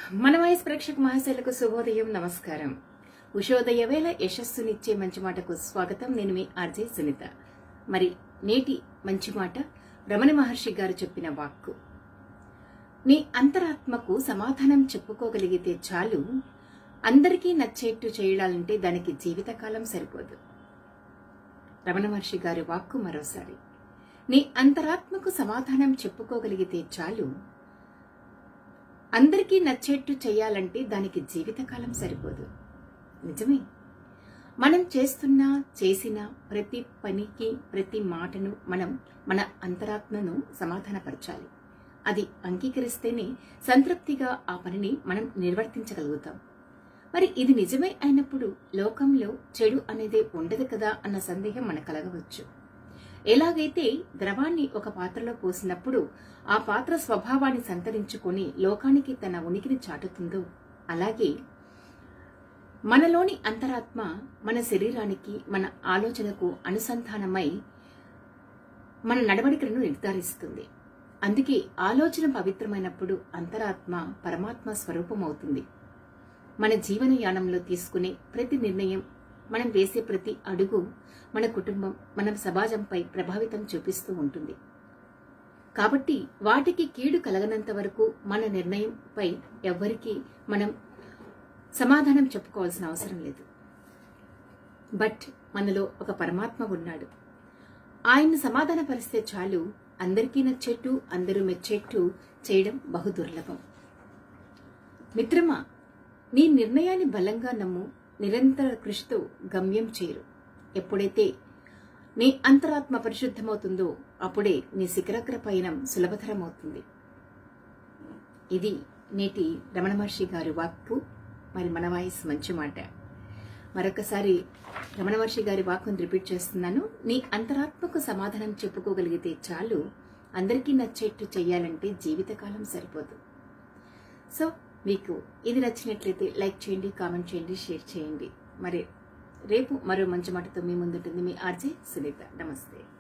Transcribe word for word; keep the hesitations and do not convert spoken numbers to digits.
మన వాయిస్ ప్రేక్షక మహాశైలకు శుభోదయం, నమస్కారం. ఉషోదయ వేళ యశస్సునిచ్చే మంచి మాటకు స్వాగతం. నేను మీ ఆర్జే సునీత. మరి నేటి మంచి మాట రమణ మహర్షి గారు చెప్పిన వాక్కు. నీ అంతరాత్మకు సమాధానం చెప్పుకోగలిగితే చాలు, అందరికీ నచ్చేట్టు చేయాలంటే దానికి జీవితకాలం సరిపోదు. రమణ మహర్షి గారి వాక్కు మరోసారి. నీ అంతరాత్మకు సమాధానం చెప్పుకోగలిగితే చాలు, అందరికీ నచ్చేట్టు చేయాలంటే దానికి జీవితకాలం సరిపోదు. నిజమే. మనం చేస్తున్న చేసిన ప్రతి పనికి, ప్రతి మాటను మనం మన అంతరాత్మను సమాధానపరచాలి. అది అంగీకరిస్తేనే సంతృప్తిగా ఆ పనిని మనం నిర్వర్తించగలుగుతాం. మరి ఇది నిజమే అయినప్పుడు లోకంలో చెడు అనేదే ఉండదు కదా అన్న సందేహం మనకు కలగవచ్చు. ఎలాగైతే ద్రవాన్ని ఒక పాత్రలో పోసినప్పుడు ఆ పాత్ర స్వభావాన్ని సంతరించుకొని లోకానికి తన ఉనికిని చాటుతుందో, అలాగే మనలోని అంతరాత్మ మన శరీరానికి, మన ఆలోచనకు అనుసంధానమై మన నడవడికలను నిర్ధారిస్తుంది. అందుకే ఆలోచన పవిత్రమైనప్పుడు అంతరాత్మ పరమాత్మ స్వరూపం అవుతుంది. మన జీవన యానంలో తీసుకునే ప్రతి నిర్ణయం, మనం వేసే ప్రతి అడుగు మన కుటుంబం, మన సమాజంపై ప్రభావితం చూపిస్తూ ఉంటుంది. కాబట్టి వాటికి కీడు కలగనంత వరకు మన నిర్ణయంపై ఎవ్వరికీ మనం సమాధానం చెప్పుకోవాల్సిన అవసరం లేదు. బట్ మనలో ఒక పరమాత్మ ఉన్నాడు. ఆయన్ని సమాధానపరిస్తే చాలు, అందరికీ నచ్చేట్టు, అందరూ మెచ్చేట్టు చేయడం బహు దుర్లభం. మిత్రమా, నీ నిర్ణయాన్ని బలంగా నమ్ము. నిరంతర కృషితో గమ్యం చేరు. ఎప్పుడైతే నీ అంతరాత్మ పరిశుద్ధమవుతుందో అప్పుడే నీ శిఖరాగ్ర పయనం సులభతరమవుతుంది. ఇది నేటి రమణ మహర్షి గారి వాక్కు. మరి మన వాయిస్ మంచి మాట. మరొకసారి రమణ మహర్షి గారి వాక్కును రిపీట్ చేస్తున్నాను. నీ అంతరాత్మకు సమాధానం చెప్పుకోగలిగితే చాలు, అందరికీ నచ్చేట్టు చెయ్యాలంటే జీవితకాలం సరిపోదు. సో మీకు ఇది నచ్చినట్లయితే లైక్ చేయండి, కామెంట్ చేయండి, షేర్ చేయండి. మరి రేపు మరో మంచి మాటతో మీ ముందుంటుంది మీ ఆర్జే సునీత. నమస్తే.